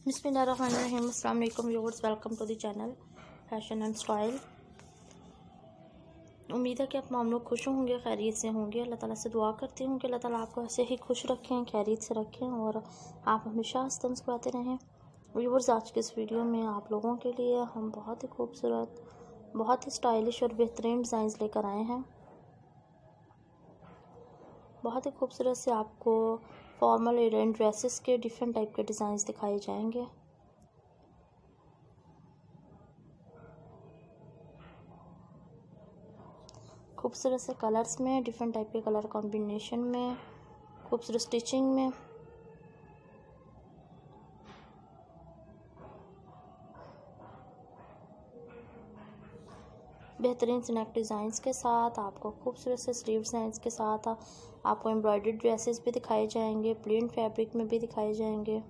बिस्मिल्लाहिर्रहमानिर्रहीम। अस्सलाम वालेकुम viewers, welcome to the channel fashion and style. उम्मीद है कि आप माम लोग खुश होंगे, खैरियत से होंगे। अल्लाह ताला से दुआ करती हूँ कि अल्लाह ताला आपको ऐसे ही खुश रखें, खैरियत से रखें और आप हमेशा हंसते मुस्कुराते रहें। व्यूअर्स, आज के इस वीडियो में आप लोगों के लिए हम बहुत ही खूबसूरत, बहुत ही स्टाइलिश और बेहतरीन डिज़ाइंस लेकर आए हैं। बहुत ही खूबसूरत से आपको फॉर्मल एयर ड्रेसेस के डिफरेंट टाइप के डिज़ाइंस दिखाए जाएंगे। खूबसूरत से कलर्स में, डिफरेंट टाइप के कलर कॉम्बिनेशन में, खूबसूरत स्टिचिंग में। बेहतरीन से नेक डिज़ाइंस के साथ, आपको खूबसूरत से स्लीव डिज़ाइंस के साथ आपको एम्ब्रॉयडर्ड ड्रेसेस भी दिखाए जाएंगे, प्लेन फैब्रिक में भी दिखाए जाएंगे।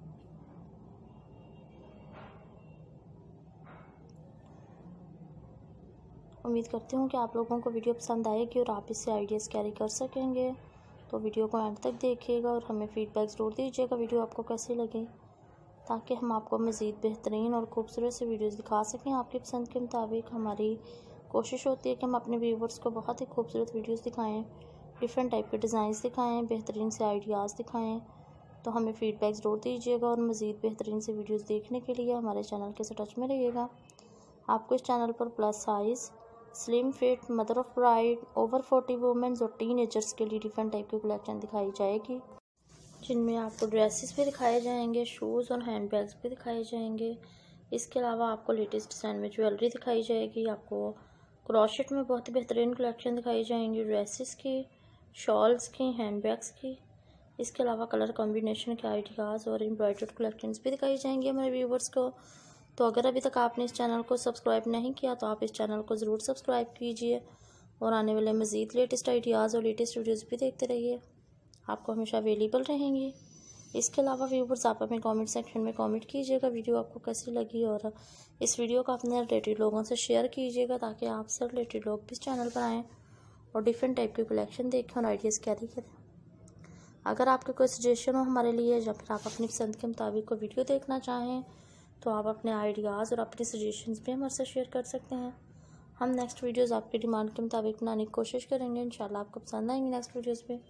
उम्मीद करती हूँ कि आप लोगों को वीडियो पसंद आएगी और आप इससे आइडियाज़ कैरी कर सकेंगे। तो वीडियो को एंड तक देखिएगा और हमें फीडबैक ज़रूर दीजिएगा वीडियो आपको कैसी लगी, ताकि हम आपको मज़ीद बेहतरीन और खूबसूरत से वीडियोज़ दिखा सकें आपकी पसंद के मुताबिक। हमारी कोशिश होती है कि हम अपने व्यूवर्स को बहुत ही खूबसूरत वीडियोज़ दिखाएँ, डिफरेंट टाइप के डिज़ाइंस दिखाएँ, बेहतरीन से आइडियाज़ दिखाएँ। तो हमें फ़ीडबैक ज़रूर दीजिएगा और मज़ीद बेहतरीन से वीडियोज़ देखने के लिए हमारे चैनल के साथ टच में रहिएगा। आपको इस चैनल पर plus size, slim fit, mother of bride, over 40 womens और टीनेजर्स के लिए डिफरेंट टाइप की कलेक्शन दिखाई जाएगी, जिनमें आपको ड्रेसेस भी दिखाए जाएंगे, शूज़ और हैंड बैग्स भी दिखाए जाएंगे। इसके अलावा आपको लेटेस्ट डिज़ाइन में ज्वेलरी दिखाई जाएगी। आपको क्रोशेट में बहुत ही बेहतरीन कलेक्शन दिखाई जाएंगी, ड्रेसेस की, शॉल्स की, हैंड बैग्स की। इसके अलावा कलर कॉम्बिनेशन के आइडियाज़ और एम्ब्रॉयडर्ड कलेक्शंस भी दिखाई जाएंगे हमारे व्यूवर्स को। तो अगर अभी तक आपने इस चैनल को सब्सक्राइब नहीं किया तो आप इस चैनल को ज़रूर सब्सक्राइब कीजिए और आने वाले मज़ीद लेटेस्ट आइडियाज़ और लेटेस्ट वीडियोज़ भी देखते रहिए, आपको हमेशा अवेलेबल रहेंगी। इसके अलावा व्यूवर्स, आप हमें कमेंट सेक्शन में कमेंट कीजिएगा वीडियो आपको कैसी लगी और इस वीडियो को अपने रिलेटेड लोगों से शेयर कीजिएगा, ताकि आपसे रिलेटेड लोग भी इस चैनल पर आएँ और डिफरेंट टाइप की कलेक्शन देखें और आइडियाज़ कैरी करें। अगर आपके कोई सजेशन हो हमारे लिए या फिर आप अपनी पसंद के मुताबिक कोई वीडियो देखना चाहें तो आप अपने आइडियाज़ और अपनी सजेशंस भी हमारे साथ शेयर कर सकते हैं। हम नेक्स्ट वीडियोज़ आपकी डिमांड के मुताबिक बनाने की कोशिश करेंगे। इंशाल्लाह आपको पसंद आएंगी नेक्स्ट वीडियोज़ पे।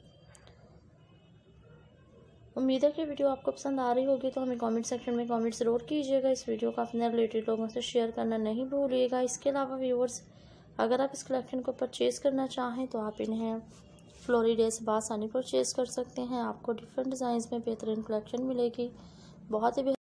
उम्मीद है कि वीडियो आपको पसंद आ रही होगी, तो हमें कमेंट सेक्शन में कमेंट ज़रूर कीजिएगा। इस वीडियो को अपने रिलेटेड लोगों से शेयर करना नहीं भूलिएगा। इसके अलावा व्यूअर्स, अगर आप इस कलेक्शन को परचेज़ करना चाहें तो आप इन्हें फ्लोरिडा से बासानी परचेज़ कर सकते हैं। आपको डिफरेंट डिज़ाइंस में बेहतरीन कलेक्शन मिलेगी, बहुत ही